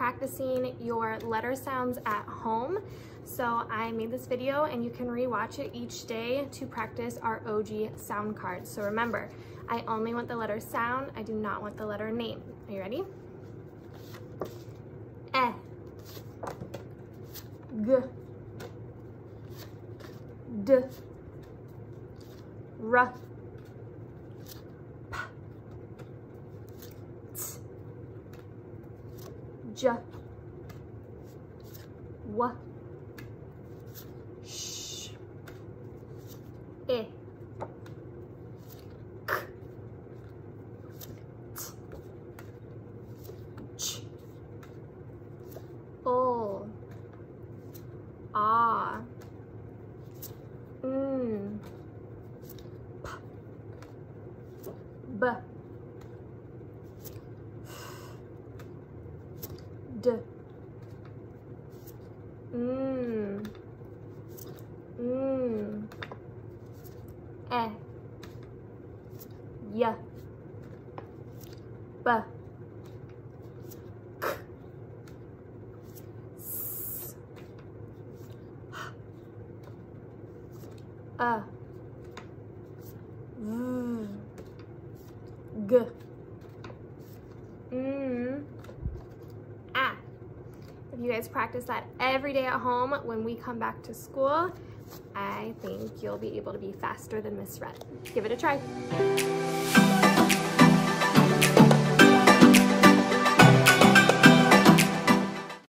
practicing your letter sounds at home. So I made this video and you can rewatch it each day to practice our OG sound cards. So remember, I only want the letter sound, I do not want the letter name. Are you ready? E, G, D, R, P, T, J, W, Sh, I, K, T, Ch, O, A, N, P, B, D, N, E, Y, B, K, S, H, V, G, A. If you guys practice that every day at home, when we come back to school, I think you'll be able to be faster than Miss Red. Give it a try.